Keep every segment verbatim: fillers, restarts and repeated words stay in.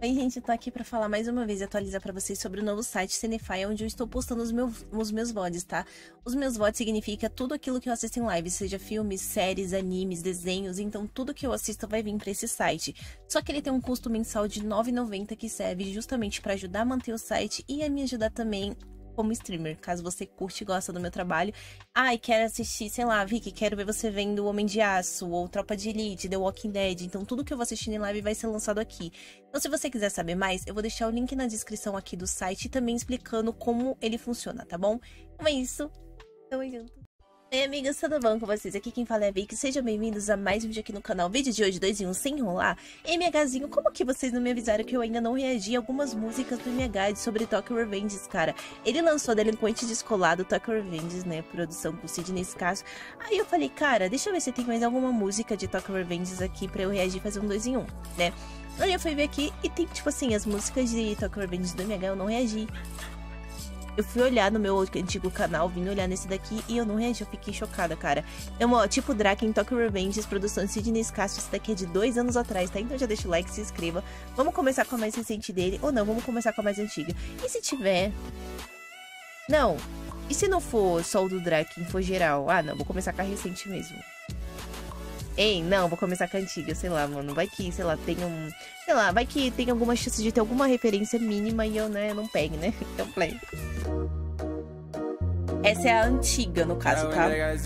Oi, gente, eu tô aqui pra falar mais uma vez e atualizar pra vocês sobre o novo site Cinefy, onde eu estou postando os meus, os meus V O Ds, tá? Os meus V O Ds significa tudo aquilo que eu assisto em live, seja filmes, séries, animes, desenhos, então tudo que eu assisto vai vir pra esse site. Só que ele tem um custo mensal de nove reais e noventa centavos que serve justamente pra ajudar a manter o site e a me ajudar também como streamer, caso você curte e gosta do meu trabalho. Ai, quero assistir, sei lá, Vicky, quero ver você vendo o Homem de Aço, ou Tropa de Elite, The Walking Dead. Então tudo que eu vou assistir em live vai ser lançado aqui. Então se você quiser saber mais, eu vou deixar o link na descrição aqui do site e também explicando como ele funciona, tá bom? Então é isso, tamo junto. Oi, amigas, tudo bom com vocês? Aqui quem fala é a Vicky, sejam bem-vindos a mais um vídeo aqui no canal. Vídeo de hoje, dois em um, sem enrolar. MHzinho, como que vocês não me avisaram que eu ainda não reagi a algumas músicas do M H sobre Tokyo Revengers, cara? Ele lançou Delinquente Descolado, Tokyo Revengers, né, produção com Sidney Scasso. Aí eu falei, cara, deixa eu ver se tem mais alguma música de Tokyo Revengers aqui pra eu reagir e fazer um dois em um, né? Aí eu fui ver aqui e tem, tipo assim, as músicas de Tokyo Revengers do M H eu não reagi. Eu fui olhar no meu antigo canal, vim olhar nesse daqui e eu não reagi, eu fiquei chocada, cara. É uma, tipo Draken, Tokyo Revengers, produção de Sidney Scasso, esse daqui é de dois anos atrás, tá? Então já deixa o like, se inscreva. Vamos começar com a mais recente dele, ou não, vamos começar com a mais antiga. E se tiver... Não, e se não for só o do Draken, for geral? Ah, não, vou começar com a recente mesmo. Ei, não, vou começar com a antiga, sei lá, mano, vai que, sei lá, tem um... Sei lá, vai que tem alguma chance de ter alguma referência mínima e eu, né, não pegue, né? Então, play. Essa é a antiga, no caso, tá?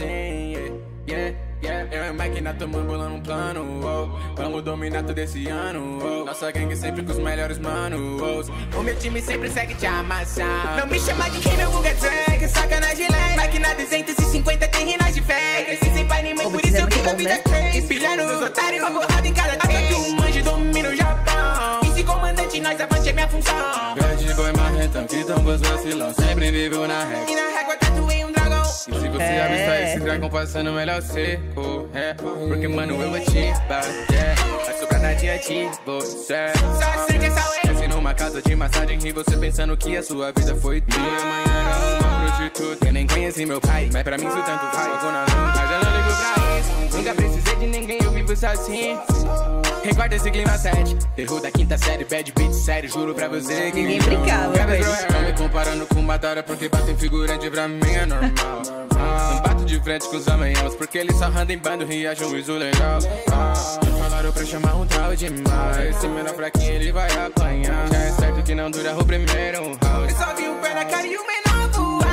Eu e Mike na tomando bolando um plano, oh. Vamos dominar todo esse ano, oh. Nossa gangue sempre com os melhores manos, oh. O meu time sempre segue te amassar. Não me chama de quem meu Google é drag, sacanagem leve. Mike na duzentos e cinquenta tem rinas de fé. Esse sem pai nem mãe, por isso eu vivo a vida três. Pilhando os otários, uma porrada em cada três. Que um manjo domina o Japão. E se comandante, nós avante é minha função. Grande boi marrentão, que tão gosto vacilão. Sempre vivo na régua. E na régua tatuei um dragão. E se você é. avistar esse dragão passando melhor seco, é. Porque mano eu vou te bater. Vai sobrar nadinha de você. Só sei que essa é. Desce numa casa de massagem e você pensando que a sua vida foi tua. Amanhã era uma prostituta. Eu nem conheci meu pai, mas pra mim isso tanto faz. Mas eu não ligo pra isso. Nunca precisei de ninguém, eu vivo sozinho. Recorda esse clima sete. Erro da quinta série, bad beat sério. Juro pra você que ninguém brincava, velho. Não me comparando com Batalha, porque batem figurante pra mim é normal. Ah, não bato de frente com os amanhãos, porque eles só andam em bando e acham isso legal. Ah, falaram pra chamar um tal demais. Esse menor pra quem ele vai apanhar. Já é certo que não dura o primeiro round. Eu só vi o pé na cara e o menor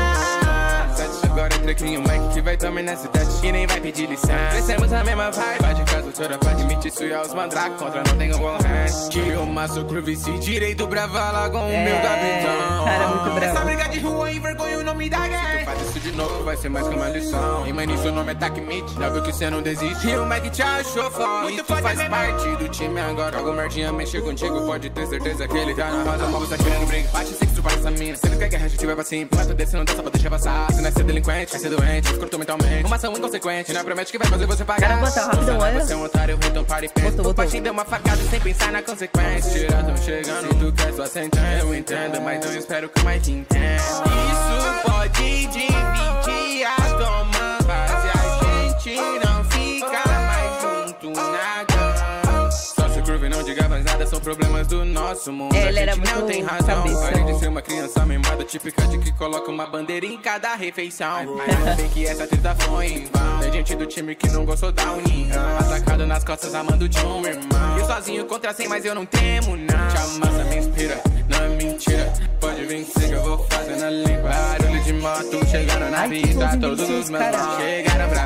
voar. Sete agora é trequinho, Mike que vai também nessa cidade e nem vai pedir licença. Crescemos na mesma vibe. Vai de casa, toda parte, me e aos mandrak. Contra não tenho bom hand. Que eu maço curvice direito pra falar com o é, meu capitão. Cara, muito bravo. Essa briga de rua envergonha o nome da guerra. Se tu faz isso de novo, vai ser mais que uma lição. E mano, seu nome é Tac Meat, já viu que cê não desiste. E o Mike te achou foda. E tu faz parte do time agora. Algum merdinha mexer contigo, pode ter certeza que ele tá na rosa. Mas você tá querendo brinco. Bate sem que tu essa mina. Se ele quer guerra, a gente vai pra cima. Mas tu desce, não dá só pra deixar passar. Se não é ser delinquente, vai ser doente. Escroto mentalmente. Uma ação inconsequente, não promete que vai fazer você pagar. Cara, botar rápido, olha. Você é um otário, então para e pensa. O pai deu uma facada sem pensar na consequência. Tirar tão chegando, se tu quer só sentar. Eu entendo, mas não espero que o Mike entenda. Isso pode dividir a toma, mas a gente não fica mais junto nada. Só se curva e não diga mais nada, são problemas do nosso mundo. Ele a era gente muito não tem razão. cabeção. Além de ser uma criança mimada, típica de que coloca uma bandeira em cada refeição. Mas não tem que essa treta foi em vão. Tem gente do time que não gostou da união. Atacado nas costas, amando de um irmão. Eu sozinho contra cem, mas eu não temo, não. Te amassa, me inspira, não é mentira. Pode vir que eu vou fazendo a limpa. Barulho de moto, chegando na pista. Todos os meus irmãos chegaram pra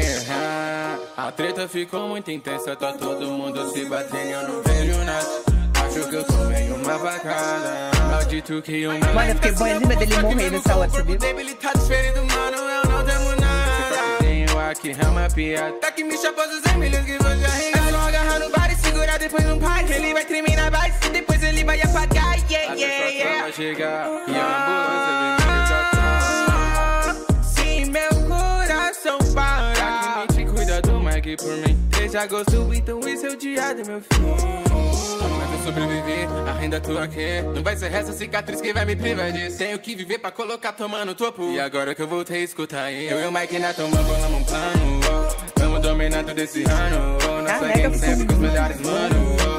presa. A treta ficou muito intensa, tá todo mundo se batendo, eu não vejo nada. Acho que eu tomei uma facada. Maldito que o meu... Mano, eu fiquei boazinha dele morrer nessa hora, sabia? Debilitado, ferido, mano, eu não temo nada. Tenho aqui, é uma piada. Tá que me chapou os milhões que você arregala. É só agarrar no bar e segurar depois no pai. Ele vai tremer na base e depois ele vai apagar. Yeah, yeah, yeah. Vai chegar e a ambulância vem me resgatar. Se meu coração parar, te cuida do Mike por mim. Desde agosto, então esse é o dia do meu fim. Mas eu sobrevivi, ainda tô aqui. Não vai ser essa cicatriz que vai me privar disso. Tenho que viver pra colocar tua no topo. E agora que eu voltei a escutar eu e o Mike na toma, bolamos um plano, oh. Vamos dominar todo esse ano, oh. Nossa gang sempre com os melhores, mano, oh.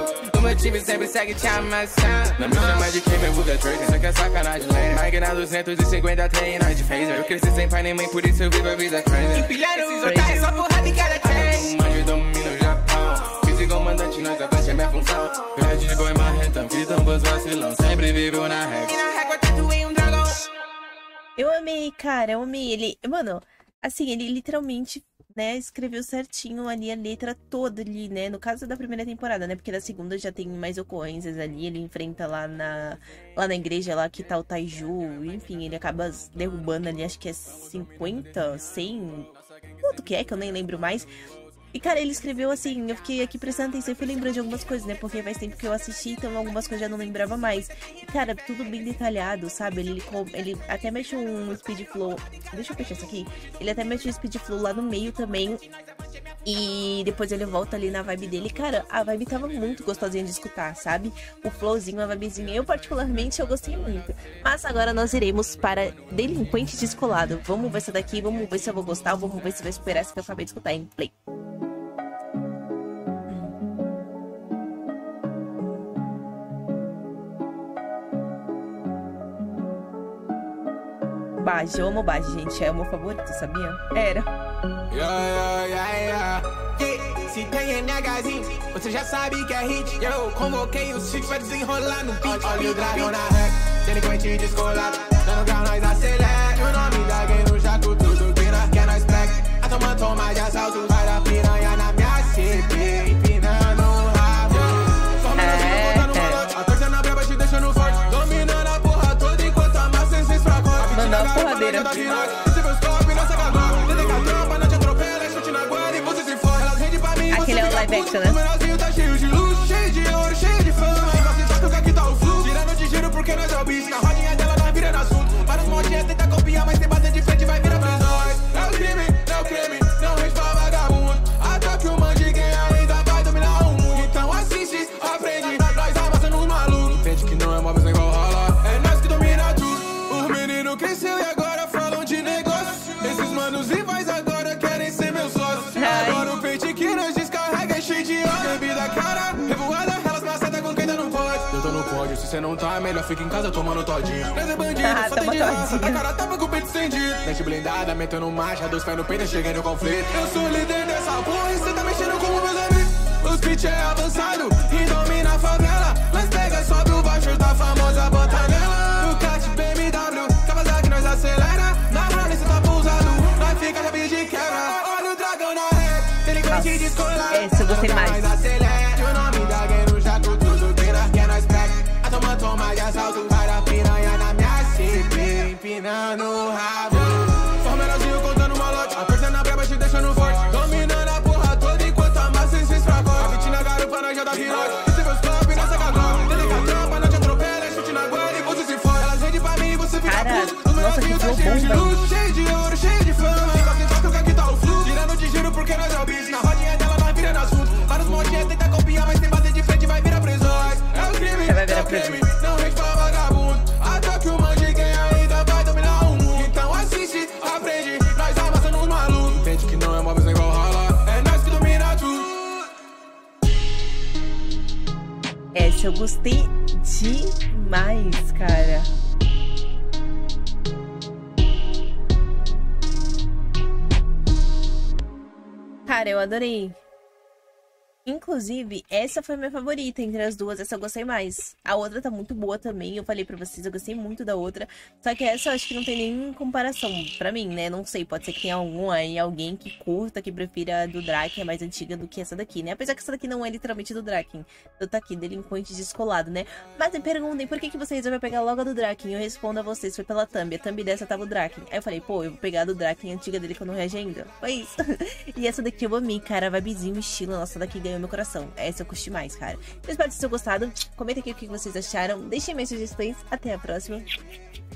motivo sempre segue te amassando. Não me chama de quem, meu vulgo é Drake, isso aqui é sacanagem, lane. Mike na duzentos e cinquenta tem nós de phaser. Eu cresci sem pai nem mãe, por isso eu vivo a vida crazy. Empilhando esses otários, só porrada em cada trem. Manjo domina o Japão. Fiz igual mandante, nós avante é minha função. Grande boi marrentão, fiz ambos vacilão. Sempre vivo na régua. E na régua tatuei um dragão. Eu amei, cara, eu amei. Ele, mano, assim, ele literalmente, né, escreveu certinho ali a letra toda ali, né? No caso da primeira temporada, né? Porque da segunda já tem mais ocorrências ali. Ele enfrenta lá na, lá na igreja lá que tá o Taiju. Enfim, ele acaba derrubando ali, acho que é cinquenta, cem... Quanto que é, que eu nem lembro mais. E, cara, ele escreveu assim, eu fiquei aqui prestando atenção e fui lembrando de algumas coisas, né? Porque faz tempo que eu assisti, então algumas coisas eu já não lembrava mais. E, cara, tudo bem detalhado, sabe? Ele, ele até mexe um speed flow... Deixa eu fechar isso aqui. Ele até mexe um speed flow lá no meio também. E depois ele volta ali na vibe dele. Cara, a vibe tava muito gostosinha de escutar, sabe? O flowzinho, a vibezinha. Eu, particularmente, eu gostei muito. Mas agora nós iremos para Delinquente Descolado. Vamos ver essa daqui, vamos ver se eu vou gostar, vamos ver se vai superar essa que eu acabei de escutar em play. Bage, eu amo Bage, gente. É o meu favorito, sabia? Era. Yeah, yeah, yeah, yeah. Yeah, se tem N Hzinho, você já sabe que é hit. Eu convoquei o Six pra desenrolar no beat. Olha o dragão na rec, delinquente descolado. Dando grau, nós acelera. E o nome da game no jaco, tudo que nós quer, nós black. A toma, toma de assalto, vai da piranha na minha C P. Empinando o rabo. Só menorzinho contando malote. A torta na braba te deixando forte. Dominando a porra toda enquanto a massa sem fraco. Mandou a porradeira. Aquele é o live action, né? Tá cheio de luxo, cheio de ouro, cheio de fama. Gosta aqui tá o fluxo. Tirando de giro porque nós é o bicho. Na rodinha dela nós vira no assunto. Vários montinhos tentam copiar, mas tem bater de frente vai virar prisões. É o crime, é o crime, não rende pra vagabundo. Até que o mandiguem ainda vai dominar o mundo. Então assiste, aprende, nós amassando os malucos. Entende que não é móveis nem igual rola. É nós que domina tudo. O menino cresceu e agora falam de negócio. Esses manos rivais agora querem ser meus sócios. Agora o pente que nós descarrega é cheio de óleo. Bebida cara, revoada, elas macetam com quem tá no pódio. Eu tô no pódio, se cê não tá, melhor fica em casa tomando todinho. Nós é bandido, Ah, só tem toma de raça. todinho. A cara tapa com o peito estendido. Dente blindada, metendo marcha, dois pés no peito, cheguei no conflito. Eu sou líder dessa porra e cê tá mexendo com meus amigos. Os beat é avançado e domina a favela. Nós pega, sobe o baixo da famosa bota nela. Ducati, B M W, Kawasaki nós acelera. Na Harley cê tá pousado, nós fica já de quebra. Olha o dragão na ré, delinquente descolado. Esse eu gostei mais. Nós acelera, e o nome da game no jaco, tudo que nós quer, nós pega. A toma, toma de assalto, vai da piranha na minha C P. Empinando o rabo. Só o menorzinho contando malote. A força na braba te deixando forte. Dominando a porra toda enquanto a massa se esfracote. A vinte na garupa, nós já dá virote. Esse meus top, nessa cagota. Dele com a trampa, não te atropela. Chute na guarda e você se fora. Elas vendem pra mim e você fica Cara, puto. Os nossa, que menorzinhos tá flow cheio de bom, luxo, cheio de ouro, cheio de fama. Gosta só que aqui tá o fluxo. Tirando de giro porque nós é o bicho. Na rodinha dela nós vira no assunto. Vários montinhos tentam copiar, mas tem bater de frente vai virar prisões. É o crime, vai virar é o crime, prisão. não rende pra vagabundo. Até que o mandiguem ainda vai dominar o mundo. Então assiste, aprende, nós amassando os malucos. Entende que não é móveis nem igual rola. É nós que domina tudo. Essa eu gostei demais, cara. Cara, eu adorei. Inclusive, essa foi a minha favorita entre as duas, essa eu gostei mais. A outra tá muito boa também, eu falei pra vocês, eu gostei muito da outra. Só que essa eu acho que não tem nem comparação pra mim, né? Não sei, pode ser que tenha algum aí, alguém que curta, que prefira a do Draken, é mais antiga do que essa daqui, né? Apesar que essa daqui não é literalmente do Draken. Eu tô aqui, Delinquente Descolado, né? Mas me perguntem, por que que você resolveu pegar logo a do Draken? Eu respondo a vocês, foi pela thumb. A thumb dessa tava o Draken. Aí eu falei, pô, eu vou pegar a do Draken antiga dele que eu não reagi ainda. Foi isso. E essa daqui eu amei, cara, vibezinho, estilo, nossa, daqui ganhou meu coração. Essa eu curti mais, cara. Eu espero que vocês tenham gostado. Comenta aqui o que vocês acharam. Deixem minhas sugestões. Até a próxima.